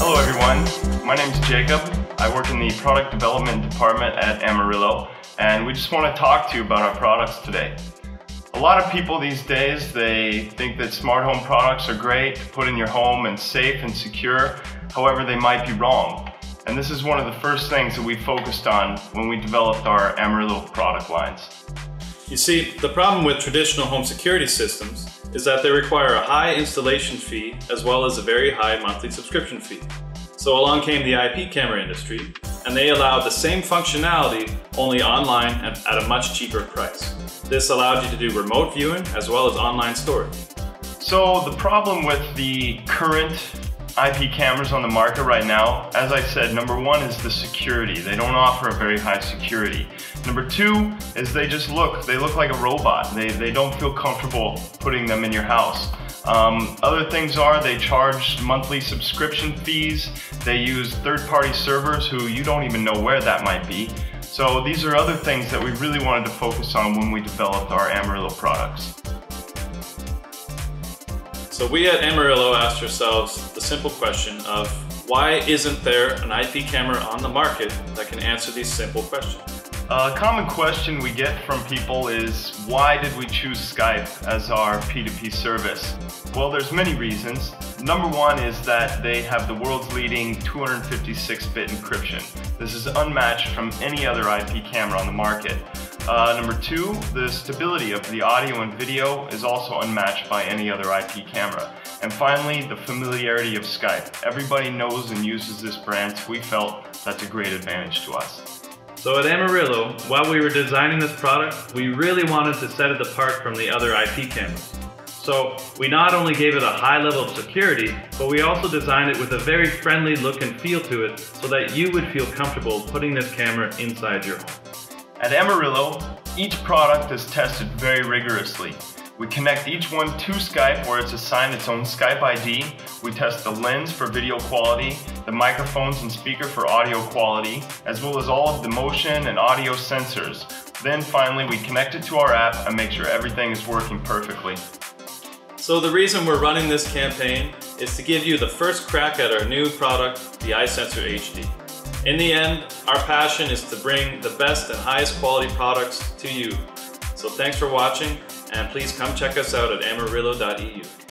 Hello everyone, my name is Jacob. I work in the product development department at Amaryllo, and we just want to talk to you about our products today. A lot of people these days, they think that smart home products are great to put in your home and safe and secure. However, they might be wrong. And this is one of the first things that we focused on when we developed our Amaryllo product lines. You see, the problem with traditional home security systems is that they require a high installation fee as well as a very high monthly subscription fee. So along came the IP camera industry, and they allowed the same functionality only online and at a much cheaper price. This allowed you to do remote viewing as well as online storage. So the problem with the current IP cameras on the market right now, as I said, number one is the security. They don't offer a very high security. Number two is they look like a robot. They don't feel comfortable putting them in your house. Other things are they charge monthly subscription fees. They use third-party servers who you don't even know where that might be. So these are other things that we really wanted to focus on when we developed our Amaryllo products. So we at Amaryllo asked ourselves the simple question of why isn't there an IP camera on the market that can answer these simple questions? A common question we get from people is, why did we choose Skype as our P2P service? Well, there's many reasons. Number one is that they have the world's leading 256-bit encryption. This is unmatched from any other IP camera on the market. Number two, the stability of the audio and video is also unmatched by any other IP camera. And finally, the familiarity of Skype. Everybody knows and uses this brand, so we felt that's a great advantage to us. So at Amaryllo, while we were designing this product, we really wanted to set it apart from the other IP cameras. So we not only gave it a high level of security, but we also designed it with a very friendly look and feel to it so that you would feel comfortable putting this camera inside your home. At Amaryllo, each product is tested very rigorously. We connect each one to Skype where it's assigned its own Skype ID. We test the lens for video quality, the microphones and speaker for audio quality, as well as all of the motion and audio sensors. Then finally we connect it to our app and make sure everything is working perfectly. So the reason we're running this campaign is to give you the first crack at our new product, the iSensor HD. In the end, our passion is to bring the best and highest quality products to you. So thanks for watching, and please come check us out at amarillo.eu.